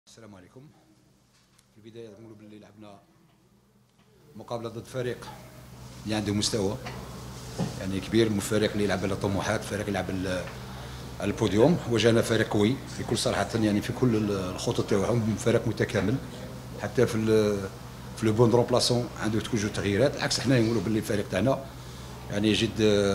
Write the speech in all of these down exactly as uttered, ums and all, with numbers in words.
السلام عليكم. في البداية نقولوا باللي لعبنا مقابلة ضد فريق اللي عنده مستوى يعني كبير، فريق اللي يلعب على طموحات، فريق يلعب على البوديوم. واجهنا فريق قوي بكل صراحة، يعني في كل الخطط تاعهم فريق متكامل، حتى في في لو بون رومبلاسون عنده توجو تغييرات. عكس حنا نقولوا باللي الفريق تاعنا يعني جد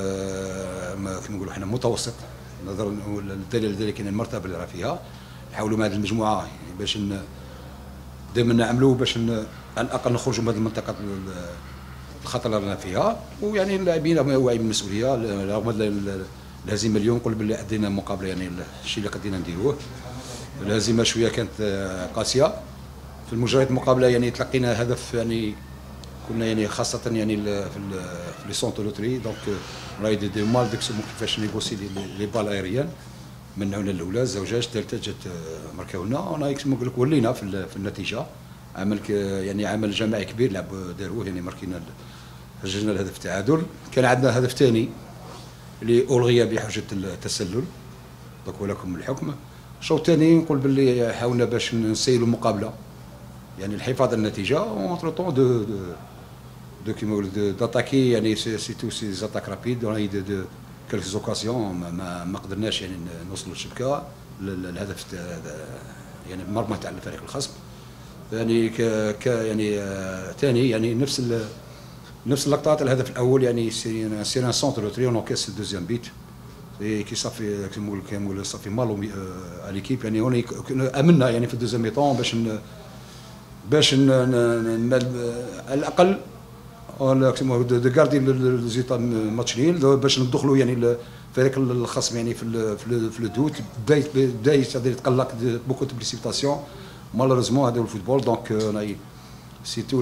كما نقولوا حنا متوسط نظرا للدليل ذلك ان المرتبة اللي راه فيها. نحاولوا مع هذه المجموعة يعني باش دائما نعملوا باش على الاقل نخرجوا من هذه المنطقه الخطر اللي رانا فيها. ويعني اللاعبين واعيين بالمسؤوليه رغم الهزيمه اليوم. نقول باللي ادينا مقابله يعني الشيء اللي قدينا نديروه. الهزيمه شويه كانت قاسيه في المجريات المقابله، يعني تلقينا هدف يعني كنا يعني خاصه يعني في لي سونتر لوتري دونك راهي دي مال ديك كيفاش نيغوسي لي بال ايريان. منعونا الاولى زوجاج الثالثه جات ماركاونا. انا كما نقول لك ولينا في, في النتيجه عمل يعني عمل جماعي كبير لعب داروه، يعني ماركينا سجلنا الهدف التعادل. كان عندنا هدف ثاني اللي الغي بحجه التسلل دونك ولكم الحكم. الشوط الثاني نقول باللي حاولنا باش نسيلوا المقابله يعني الحفاظ على النتيجه اونتر طون دو دو كيما نقول داتاكي يعني سي تو سي زاتاك رابيد دو دو كالكس اوكاسيون ما, ما قدرناش يعني نوصلوا للشبكه الهدف يعني مرمى تاع الفريق الخصم. يعني ك, ك يعني ثاني يعني نفس نفس اللقطات. الهدف الاول يعني سي سي ان سونتر لو تري اون كاس الدوزيام بيت كي صافي كيما نقول كيما نقول صافي مالو على ليكيب. يعني هنا امنا يعني في الدوزيام ميطون باش ن باش ن على الاقل كيما دو غاردي ليزيتا ماتش نيل باش ندخلوا يعني الفريق الخصم يعني في في الدوت. بدا بدا يتقلق بوكو دو بريسيبيتاسيون مالوريزمون هذا هو الفوتبول. دونك سيتو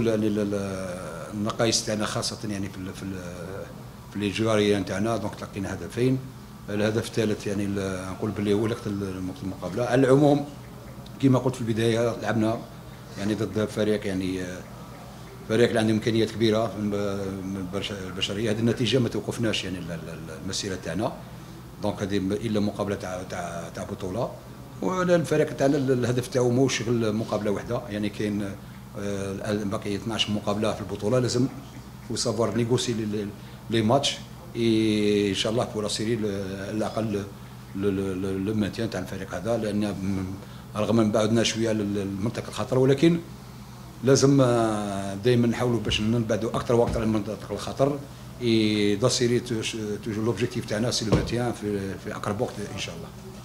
النقائص تاعنا خاصه يعني في في في لي جواريين تاعنا. دونك تلقينا هدفين. الهدف الثالث يعني نقول باللي هو وقت المقابله. على العموم كما قلت في البدايه لعبنا يعني ضد فريق يعني فريق اللي عنده امكانيات كبيره من البشريه. هذه النتيجه ما توقفناش يعني المسيره تاعنا. دونك هذه الا مقابله تاع تاع تاع بطوله. والفريق تاعنا الهدف تاعو ماهوش غير مقابله واحده، يعني كاين باقي اثناش مقابله في البطوله. لازم وسافوار نيغوسي لي ماتش ان شاء الله بور اسيري على الاقل لو مانتيان تاع الفريق هذا، لان رغم من بعدنا شويه للمنطقه الخطر ولكن لازم دائما نحاولوا باش نبعدوا اكثر واكثر عن منطقه الخطر. اي داسيري توجو لوبجيكتيف تاعنا سي لو مانتيان في في اقرب وقت ان شاء الله.